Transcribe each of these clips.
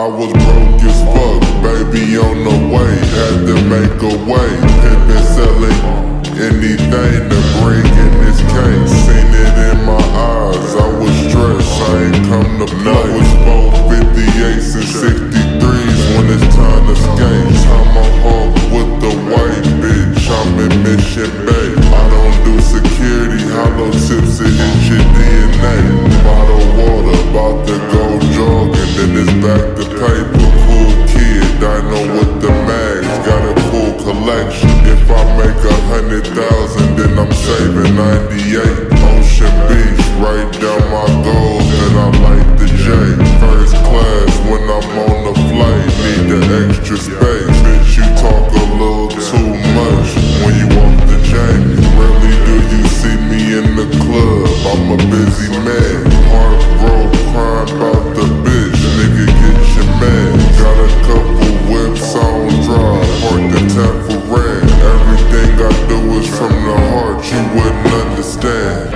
I was broke as fuck, baby on the way, had to make a way. Pimpin' selling anything to bring in this case. Seen it in my eyes, I was stressed, I ain't come to play. Now it's 458s and 63s when it's time to skate. Time I hawk with the white bitch, I'm in Mission Bay. I don't do security, hollow tips, it hit your DNA. Bottle water, about to go jogging, then it's back to paper. Cool kid, I know with the mags, got a cool collection. If I make 100,000, then I'm saving 98. Ocean Beach, write down my goals, and I like the J. First class when I'm on the flight, need the extra space. Bitch, you talk a little too much when you off the chain. Rarely do you see me in the club, I'm a busy man. Heart broke, crying about the bitch, nigga get your man. Got a couple whips on drive, park the tap for red. Everything I do is from the heart, you wouldn't understand.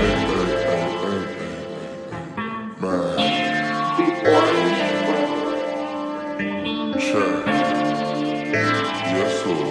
Check. Yes, sir.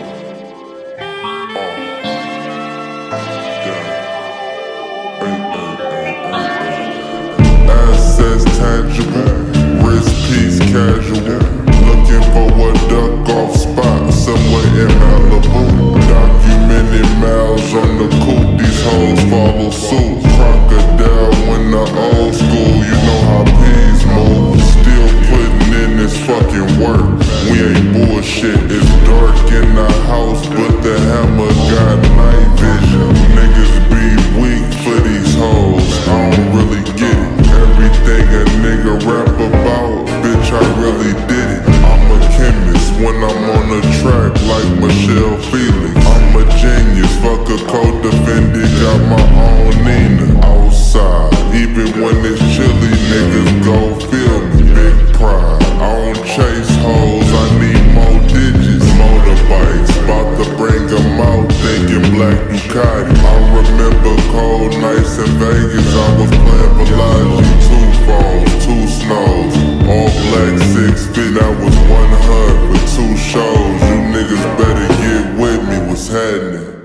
Assets tangible, wrist piece casual. Looking for a duck off spot somewhere in Malibu. Documented miles on the coupe, these hoes follow suit. Crocodile when the old school, you know how peas move. Still putting in this fucking work. We ain't bullshit, it's dark in the house, but the hammer got night vision. Niggas be weak for these hoes, I don't really get it. Everything a nigga rap about, bitch, I really did it. I'm a chemist when I'm on the track like Michelle Felix. I'm a genius, fuck a co-defendant, got my own Nina. Outside, even when it's chilly, niggas go feel me. Big pride, I don't chase hoes, I need more digits. Motorbikes, about to bring them out, thinking black Ducati. I remember cold nights in Vegas, I was playing Bellagio. 2 phones, 2 snows, all black 6 feet. That was 1 HUD for 2 shows. You niggas better get with me, what's happening?